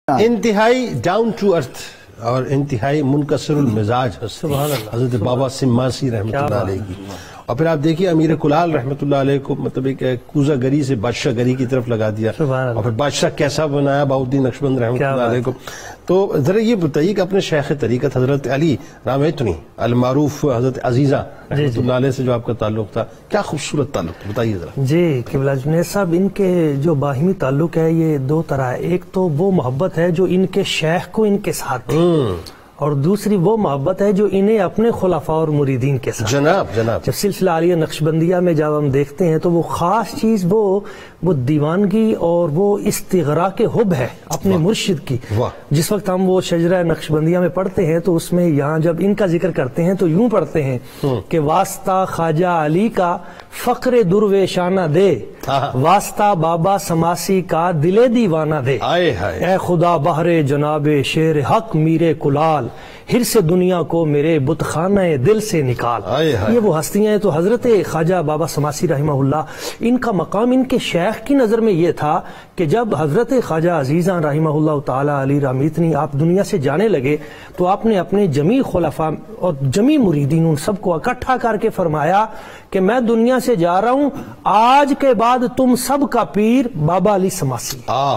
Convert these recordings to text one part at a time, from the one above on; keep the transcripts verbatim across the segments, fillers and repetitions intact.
انتہائی down to ارتھ اور انتہائی منکسر المزاج حضرت بابا سماسی رحمۃ اللہ علیہ کی. اور پھر آپ دیکھیے امیر کلال رحمۃ اللہ علیہ کو مطلب ایک کوزہ گری سے بادشاہ گری کی طرف لگا دیا اور پھر بادشاہ کیسا بنایا بہاؤالدین نقشبند رحمۃ اللہ علیہ کو. تو ذرا یہ بتائیے کہ اپنے شیخ طریقت حضرت علی رامتنی المعروف حضرت عزیزہ رحمۃ اللہ علیہ سے جو آپ کا تعلق تھا، کیا خوبصورت تعلق تھا، بتائیے ذرا. جی قبلہ جنید صاحب، ان کے جو باہمی تعلق ہے یہ دو طرح ہے. ایک تو وہ محبت ہے جو ان کے شیخ کو ان کے ساتھ تھی، اور دوسری وہ محبت ہے جو انہیں اپنے خلفاء اور مریدین کے ساتھ. جناب جناب جب سلسلہ عالیہ نقشبندیہ میں جب ہم دیکھتے ہیں تو وہ خاص چیز وہ وہ دیوانگی اور وہ استغراق حب ہے اپنے مرشد کی. جس وقت ہم وہ شجرہ نقشبندیہ میں پڑھتے ہیں تو اس میں یہاں جب ان کا ذکر کرتے ہیں تو یوں پڑھتے ہیں کہ واسطہ خواجہ علی کا فقر درویشانہ دے، واسطہ بابا سماسی کا دل دیوانہ دے، اے خدا بہر جناب شیر حق میرے کلال، حرص دنیا کو میرے بت خانہ دل سے نکال. یہ وہ ہستیاں ہیں. تو حضرت خواجہ بابا سماسی رحمہ اللہ، ان کا مقام ان کے شیخ کی نظر میں یہ تھا کہ جب حضرت خواجہ عزیزہ رحمہ اللہ تعالی علی رامتنی آپ دنیا سے جانے لگے تو آپ نے اپنے جمیع خلفاء اور جمیع مریدین ان سب کو اکٹھا کر کے فرمایا کہ میں دنیا سے جا رہا ہوں، آج کے بعد تم سب کا پیر بابا علی سماسی.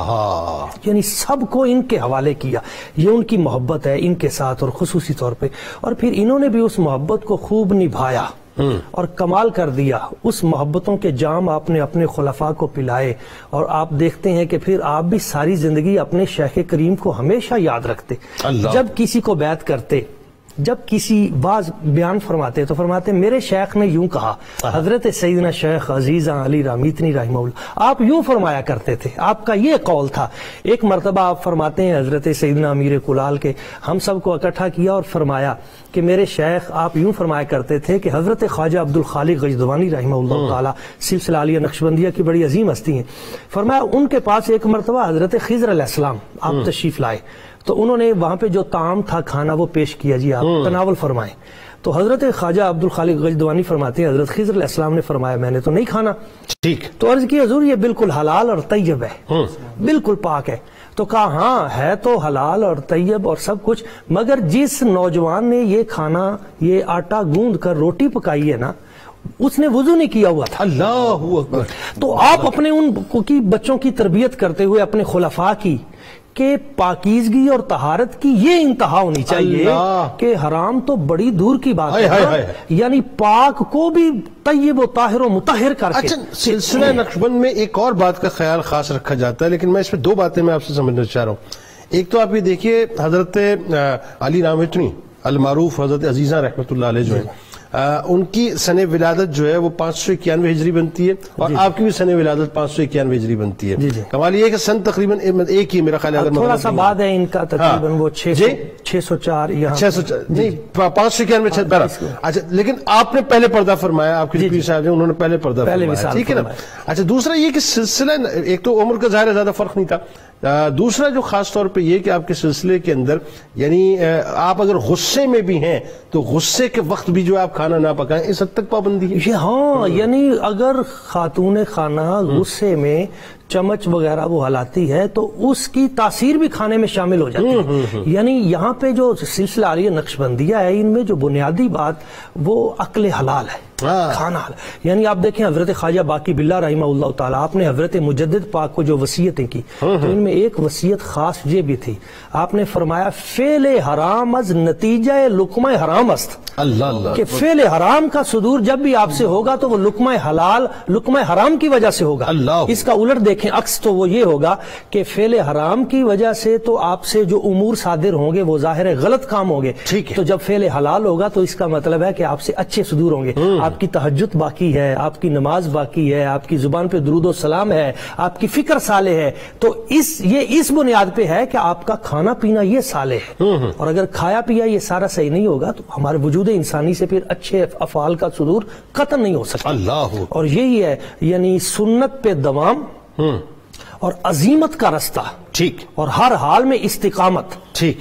یعنی سب کو ان کے حوالے کیا. یہ ان کی محبت ہے ان کے ساتھ اور خصوصی طور پہ. اور پھر انہوں نے بھی اس محبت کو خوب نبھایا اور کمال کر دیا. اس محبتوں کے جام آپ نے اپنے خلفاء کو پلائے اور آپ دیکھتے ہیں کہ پھر آپ بھی ساری زندگی اپنے شیخ کریم کو ہمیشہ یاد رکھتے. جب کسی کو بیعت کرتے، جب کسی بعض بیان فرماتے تو فرماتے میرے شیخ نے یوں کہا، حضرت سیدنا شیخ عزیزہ علی رامتنی رحمہ اللہ آپ یوں فرمایا کرتے تھے، آپ کا یہ قول تھا. ایک مرتبہ آپ فرماتے ہیں حضرت سیدنا امیر کلال کے ہم سب کو اکٹھا کیا اور فرمایا کہ میرے شیخ آپ یوں فرمایا کرتے تھے کہ حضرت خواجہ عبدالخالق غجدوانی رحمہ اللہ تعالی سلسلہ عالیہ نقشبندیہ کی بڑی عظیم ہستی ہیں. فرمایا ان کے پاس ایک مرتبہ حضرت خضر علیہ السلام آپ تشریف لائے تو انہوں نے وہاں پہ جو طعام تھا کھانا وہ پیش کیا، جی آپ تناول فرمائیں. تو حضرت خواجہ عبدالخالق غجدوانی فرماتے ہیں حضرت خضر علیہ السلام نے فرمایا میں نے تو نہیں کھانا. ٹھیک. تو عرض کی حضور یہ بالکل حلال اور طیب ہے، بالکل پاک ہے. تو کہا ہاں ہے تو حلال اور طیب اور سب کچھ، مگر جس نوجوان نے یہ کھانا یہ آٹا گوندھ کر روٹی پکائی ہے نا اس نے وضو نہیں کیا ہوا تھا. اللہ اکبر. تو آپ اپنے ان کی بچوں کی تربیت کرتے ہوئے اپنے خلفاء کی کہ پاکیزگی اور طہارت کی یہ انتہا ہونی چاہیے کہ حرام تو بڑی دور کی بات ہے، یعنی پاک کو بھی طیب و طاہر و مطہر کر کے. سلسلہ نقشبند میں ایک اور بات کا خیال خاص رکھا جاتا ہے، لیکن میں اس میں دو باتیں میں آپ سے سمجھنا چاہ رہا ہوں. ایک تو آپ یہ دیکھیے حضرت علی رامتنی المعروف حضرت عزیزہ رحمۃ اللہ علیہ جو ہیں ان کی سن ولادت جو ہے وہ پانچ سو اکیانوے ہجری بنتی ہے اور آپ کی بھی سن ولادت پانچ سو اکیانوے ہجری بنتی ہے. کمال یہ ہے کہ سن تقریباً ایک ہی میرا خیال ہے، تھوڑا سا بعد ہے ان کا تقریباً وہ چھ سو چار چھ سو نہیں پانچ سو اکیانوے اچھا. لیکن آپ نے پہلے پردہ فرمایا، آپ کے پیر صاحب انہوں نے پہلے پردہ فرمایا، ٹھیک ہے نا. اچھا دوسرا یہ کہ سلسلہ ایک تو عمر کا ظاہر ہے زیادہ فرق نہیں تھا، دوسرا جو خاص طور پہ یہ کہ آپ کے سلسلے کے اندر یعنی آپ اگر غصے میں بھی ہیں تو غصے کے وقت بھی جو آپ کھانا نہ پکائیں، اس حد تک پابندی ہے. ہاں یعنی اگر خاتون خانہ غصے میں چمچ وغیرہ وہ ہلاتی ہے تو اس کی تاثیر بھی کھانے میں شامل ہو جاتی ہے. یعنی یہاں پہ جو سلسلہ عالیہ نقشبندیہ ہے ان میں جو بنیادی بات وہ عقل حلال ہے، کھانا حلال. یعنی آپ دیکھیں حضرت خواجہ باقی باللہ رحمہ اللہ تعالیٰ آپ نے حضرت مجدد پاک کو جو وصیتیں کی تو ان میں ایک وصیت خاص یہ بھی تھی، آپ نے فرمایا فعل حرام از نتیجہ لقمہ حرام است. اللہ اللہ کہ فعل حرام کا صدور جب بھی آپ سے ہوگا تو وہ لقمہ حلال لقمہ حرام کی وجہ سے ہوگا. اس کا الٹ دیکھیں عکس تو وہ یہ ہوگا کہ فعل حرام کی وجہ سے تو آپ سے جو امور صادر ہوں گے وہ ظاہر ہے غلط کام ہوں گے، تو جب فعل حلال ہوگا تو اس کا مطلب ہے کہ آپ سے اچھے صدور ہوں گے. آپ کی تہجد باقی ہے، آپ کی نماز باقی ہے، آپ کی زبان پہ درود و سلام ہے، آپ کی فکر صالح ہے. تو اس یہ اس بنیاد پہ ہے کہ آپ کا کھانا پینا یہ صالح ہے. اور اگر کھایا پیا یہ سارا صحیح نہیں ہوگا تو ہمارے وجود انسانی سے پھر اچھے افعال کا صدور قطع نہیں ہو سکتا. اللہ. اور یہی ہے یعنی سنت پہ دوام اور عظیمت کا رستہ، ٹھیک، اور ہر حال میں استقامت، ٹھیک،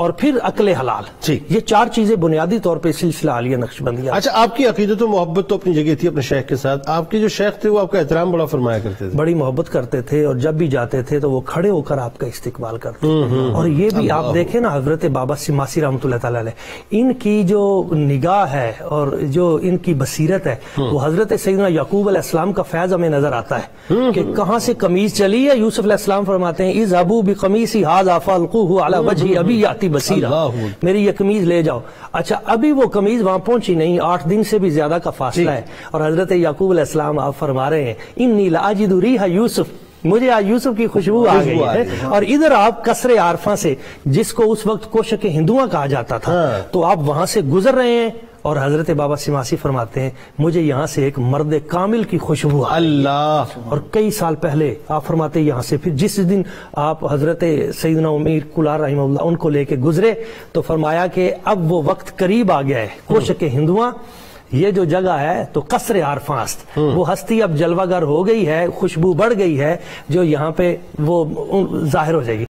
اور پھر عقل حلال. جی. یہ چار چیزیں بنیادی طور پہ سلسلہ عالیہ نقشبندیہ. اچھا، آپ کی عقیدت و محبت تو اپنی جگہ تھی اپنے شیخ کے ساتھ. آپ کے جو شیخ تھے وہ آپ کا احترام بڑا فرمایا کرتے تھے، بڑی محبت کرتے تھے، اور جب بھی جاتے تھے تو وہ کھڑے ہو کر آپ کا استقبال کرتے تھے. اور یہ بھی آپ دیکھیں نا، حضرت بابا سماسی رحمۃ اللہ تعالی علیہ، ان کی جو نگاہ ہے اور جو ان کی بصیرت ہے، وہ حضرت سیدنا یعقوب علیہ السلام کا فیض ہمیں نظر آتا ہے کہ کہاں سے قمیض چلی ہے. یوسف علیہ السلام فرماتے ہیں اذهبوا بقمیصی ھذا فالقوه علی وجهی ابی یاتی بصیرا، میری یہ قمیض لے جاؤ. اچھا، ابھی وہ قمیض وہاں پہنچی نہیں، آٹھ دن سے بھی زیادہ کا فاصلہ ہے، اور حضرت یعقوب علیہ السلام آپ فرما رہے ہیں انی لاجد ریح یوسف، مجھے آج یوسف کی خوشبو آ گئی ہے. اور ادھر آپ قصر عارفہ سے، جس کو اس وقت کوشک ہندوؤں کہا جاتا تھا، تو آپ وہاں سے گزر رہے ہیں، اور حضرت بابا سماسی فرماتے ہیں مجھے یہاں سے ایک مرد کامل کی خوشبو آ. اللہ. اور کئی سال پہلے آپ فرماتے ہیں یہاں سے پھر جس دن آپ حضرت سیدنا امیر کلار رحمہ اللہ ان کو لے کے گزرے، تو فرمایا کہ اب وہ وقت قریب آ گیا ہے، کوشک ہندوؤں یہ جو جگہ ہے تو قصر عارفہ است، وہ ہستی اب جلوہ گر ہو گئی ہے، خوشبو بڑھ گئی ہے، جو یہاں پہ وہ ظاہر ہو جائے گی.